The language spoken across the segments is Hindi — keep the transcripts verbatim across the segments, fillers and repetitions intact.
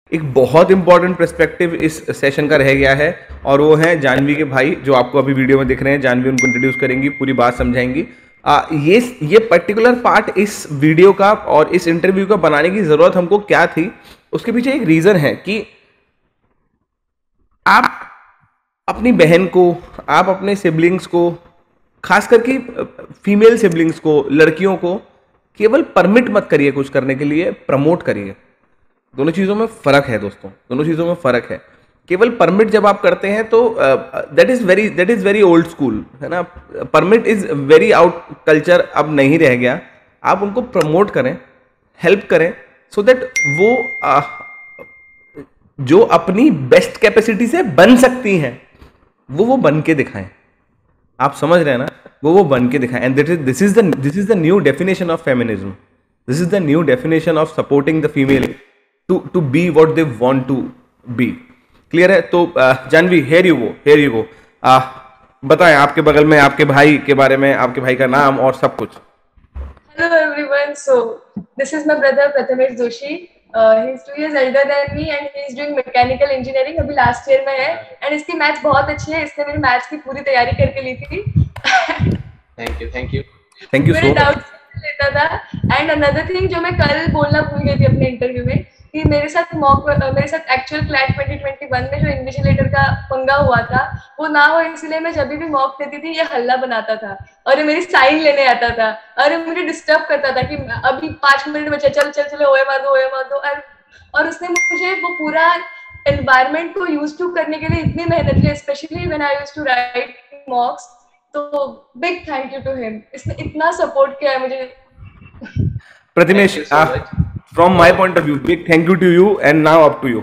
एक बहुत इंपॉर्टेंट पर्सपेक्टिव इस सेशन का रह गया है, और वो है जानवी के भाई, जो आपको अभी वीडियो में दिख रहे हैं। जानवी उनको इंट्रोड्यूस करेंगी, पूरी बात समझाएंगी। आ, ये ये पर्टिकुलर पार्ट इस वीडियो का और इस इंटरव्यू का बनाने की जरूरत हमको क्या थी, उसके पीछे एक रीजन है कि आप अपनी बहन को, आप अपने सिबलिंग्स को, खास करके फीमेल सिबलिंग्स को, लड़कियों को केवल परमिट मत करिए कुछ करने के लिए, प्रमोट करिए। दोनों चीज़ों में फ़र्क है दोस्तों, दोनों चीज़ों में फ़र्क है। केवल परमिट जब आप करते हैं तो that is very that is very old school, है ना। Permit is very out culture, अब नहीं रह गया। आप उनको प्रमोट करें, हेल्प करें, सो so दैट वो uh, जो अपनी बेस्ट कैपेसिटी से बन सकती हैं, वो वो बन के दिखाएं। आप समझ रहे हैं ना, वो वो बन के दिखाएं। And this is this is the this is the new definition of feminism, this is the new definition of supporting the female to to be what they want to be. Clear है? तो Janhvi, here you go, here you go. बताएं आपके बगल में आपके भाई के बारे में, आपके भाई का नाम और सब कुछ। Hello everyone. So this is my brother Prathamesh Doshi. Uh, he's two years elder than me and he is doing mechanical engineering. अभी last year में है and इसकी मैथ्स बहुत अच्छी है। इसने मेरी मैथ्स की पूरी तैयारी करके ली थी। Thank you, thank you, thank you so much. Doubts लेता था। एंड अनदर थिंग जो मैं कल बोलना भूल गई थी अपने इंटरव्यू में, कि मेरे साथ मॉक मेरे साथ actual CLAT twenty twenty one में जो इन्विजिलेटर का पंगा हुआ था वो ना हो, इसलिए मैं जब भी मॉक देती थी ये हल्ला बनाता था और ये मेरी साइन लेने आता था और ये मुझे डिस्टर्ब करता था कि अभी पांच मिनट बचे, चल चल चलो ओए मार दो ओए मार दो। और, और उसने मुझे वो पूरा एनवायरनमेंट को यूज टू करने के लिए इतनी मेहनत की, specially when I used to write mocks. तो big thank you to him, इसने इतना सपोर्ट किया है मुझे। Pratimesh, from my point of view, big thank you to you and now up to you.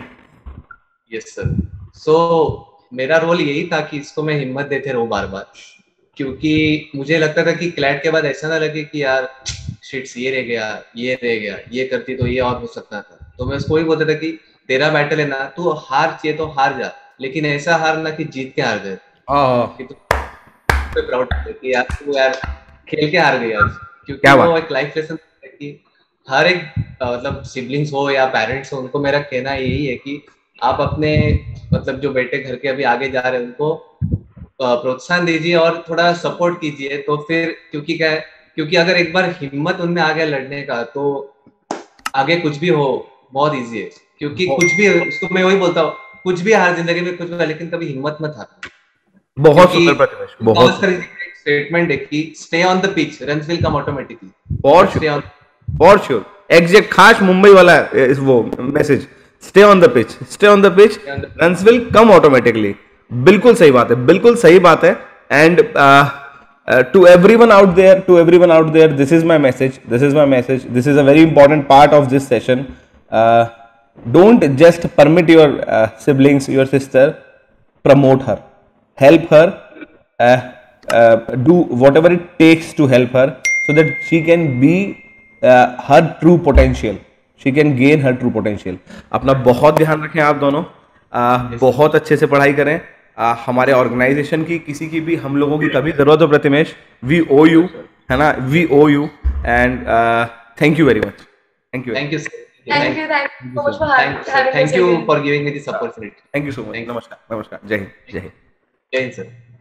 Yes sir. So मेरा रोल यही था कि इसको मैं हिम्मत देते रहूं बार बार, क्योंकि मुझे लगता था कि क्लैट के बाद ऐसा ना लगे कि यार शिट्स ये रह गया, ये रह गया, ये करती तो ये और हो सकता था। तो मैं उसको ही बोलता था कि तेरा बैटल है ना, तू हार चाहिए तो हार जा, लेकिन ऐसा हार ना कि जीत के हार जाए। कि तू प्राउड कि यार तू यार खेल के हार गया, क्योंकि वो एक लाइफ लेसन है कि हर एक मतलब सिबलिंग्स हो या पेरेंट्स हो, उनको मेरा कहना यही है कि आप अपने मतलब जो बेटे घर के अभी आगे जा रहे हैं उनको प्रोत्साहन दीजिए और थोड़ा सपोर्ट कीजिए। तो फिर क्योंकि क्या है, क्योंकि अगर एक बार हिम्मत उनमें आ गया लड़ने का तो आगे कुछ भी हो बहुत इजी है। क्योंकि कुछ भी, उसको मैं वही बोलता हूँ, कुछ भी हार जिंदगी में कुछ भी, लेकिन कभी हिम्मत मत हारना। बहुत सुंदर प्रतिमेश, बहुत स्टेटमेंट है कि stay on the pitch, runs will come automatically. For sure, for sure, exact खास मुंबई वाला इस वो message, stay on the pitch, stay on the pitch, runs will come automatically. बिल्कुल सही बात है, बिल्कुल सही बात है। And to everyone out there, to everyone out there, this is my message, this is my message, this is a very important part of this session. Don't just permit your siblings, your sister, promote her, help her, uh, uh, do whatever it takes to help her so that she can be uh, her true potential, she can gain her true potential. अपना बहुत ध्यान रखें आप दोनों, uh, बहुत अच्छे से पढ़ाई करें। uh, हमारे ऑर्गेनाइजेशन की किसी की भी हम लोगों की कभी जरूरत हो प्रतिमेश, वी ओ यू, है ना, we owe you. And thank you very much, thank you, thank you thank you, thank you so much for having, thank you for giving me this opportunity. Thank you so much. नमस्कार, नमस्कार, जय हिंद, जय हिंद, जय हिंद सर।